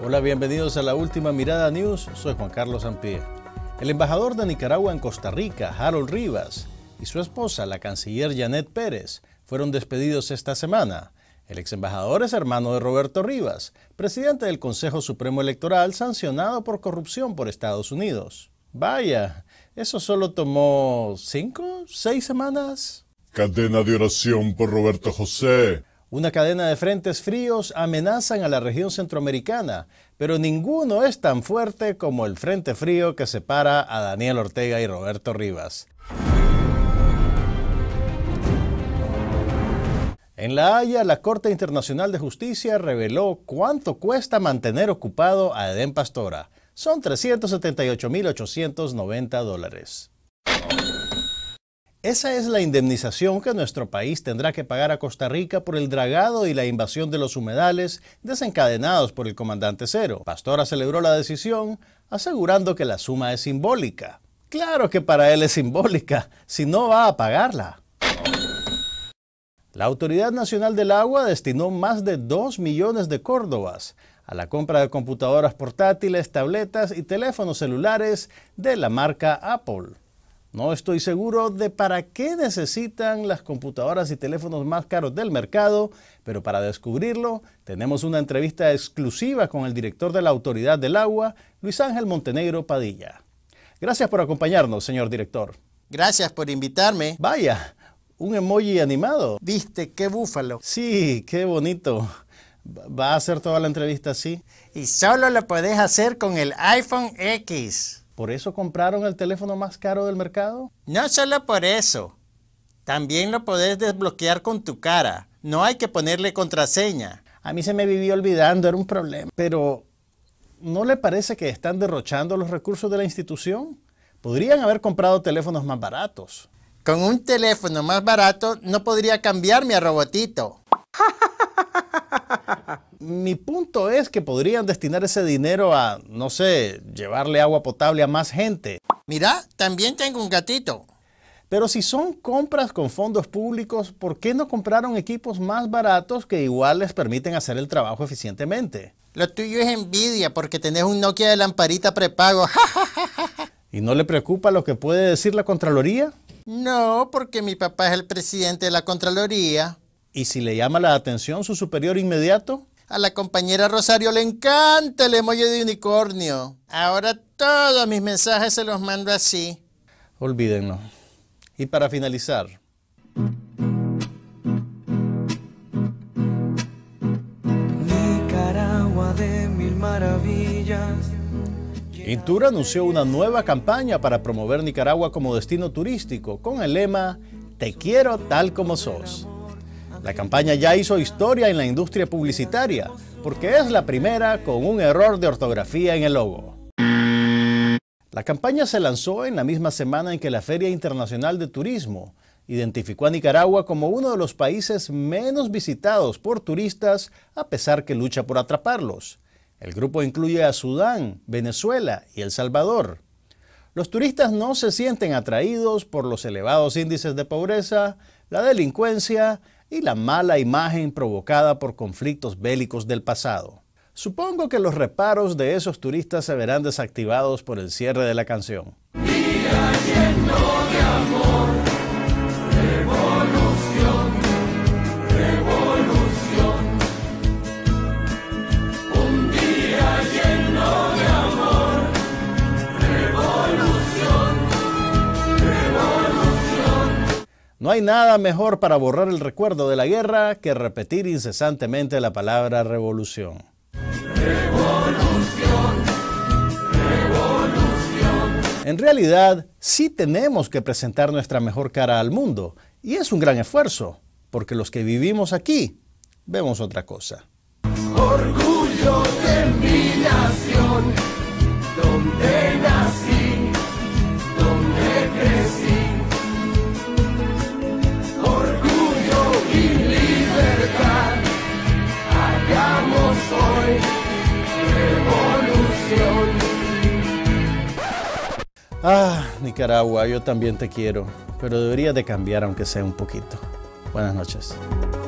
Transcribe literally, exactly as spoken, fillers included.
Hola, bienvenidos a la Última Mirada News. Soy Juan Carlos Ampie. El embajador de Nicaragua en Costa Rica, Harold Rivas, y su esposa, la canciller Janet Pérez, fueron despedidos esta semana. El ex embajador es hermano de Roberto Rivas, presidente del Consejo Supremo Electoral sancionado por corrupción por Estados Unidos. Vaya, ¿eso solo tomó cinco, seis semanas? Cadena de oración por Roberto José. Una cadena de frentes fríos amenazan a la región centroamericana, pero ninguno es tan fuerte como el frente frío que separa a Daniel Ortega y Roberto Rivas. En La Haya, la Corte Internacional de Justicia reveló cuánto cuesta mantener ocupado a Edén Pastora. Son trescientos setenta y ocho mil ochocientos noventa dólares. Esa es la indemnización que nuestro país tendrá que pagar a Costa Rica por el dragado y la invasión de los humedales desencadenados por el comandante Cero. Pastora celebró la decisión, asegurando que la suma es simbólica. Claro que para él es simbólica, si no va a pagarla. La Autoridad Nacional del Agua destinó más de dos millones de córdobas a la compra de computadoras portátiles, tabletas y teléfonos celulares de la marca Apple. No estoy seguro de para qué necesitan las computadoras y teléfonos más caros del mercado, pero para descubrirlo tenemos una entrevista exclusiva con el director de la Autoridad del Agua, Luis Ángel Montenegro Padilla. Gracias por acompañarnos, señor director. Gracias por invitarme. Vaya, un emoji animado. ¿Viste qué búfalo? Sí, qué bonito. ¿Va a hacer toda la entrevista así? Y solo lo podés hacer con el iPhone X. ¿Por eso compraron el teléfono más caro del mercado? No solo por eso. También lo podés desbloquear con tu cara. No hay que ponerle contraseña. A mí se me vivió olvidando, era un problema. Pero, ¿no le parece que están derrochando los recursos de la institución? Podrían haber comprado teléfonos más baratos. Con un teléfono más barato no podría cambiar mi robotito. Mi punto es que podrían destinar ese dinero a, no sé, llevarle agua potable a más gente. Mira, también tengo un gatito. Pero si son compras con fondos públicos, ¿por qué no compraron equipos más baratos que igual les permiten hacer el trabajo eficientemente? Lo tuyo es envidia porque tenés un Nokia de lamparita prepago. ¿Y no le preocupa lo que puede decir la Contraloría? No, porque mi papá es el presidente de la Contraloría. ¿Y si le llama la atención su superior inmediato? A la compañera Rosario le encanta el emoji de unicornio. Ahora todos mis mensajes se los mando así. Olvídenlo. Y para finalizar. Nicaragua de mil maravillas. Intur anunció una nueva campaña para promover Nicaragua como destino turístico con el lema Te quiero tal como sos. La campaña ya hizo historia en la industria publicitaria, porque es la primera con un error de ortografía en el logo. La campaña se lanzó en la misma semana en que la Feria Internacional de Turismo identificó a Nicaragua como uno de los países menos visitados por turistas, a pesar que lucha por atraparlos. El grupo incluye a Sudán, Venezuela y El Salvador. Los turistas no se sienten atraídos por los elevados índices de pobreza, la delincuencia y la mala imagen provocada por conflictos bélicos del pasado. Supongo que los reparos de esos turistas se verán desactivados por el cierre de la canción. Día lleno de amor, revolución, revolución. Un día lleno de amor, revolución, revolución. No hay nada mejor para borrar el recuerdo de la guerra que repetir incesantemente la palabra revolución. Revolución, revolución. En realidad, sí tenemos que presentar nuestra mejor cara al mundo, y es un gran esfuerzo, porque los que vivimos aquí vemos otra cosa. Orgullo de mi nación, donde nací, donde crecí. Orgullo y libertad, hagamos hoy revolución. Ah, Nicaragua, yo también te quiero, pero deberías de cambiar aunque sea un poquito. Buenas noches.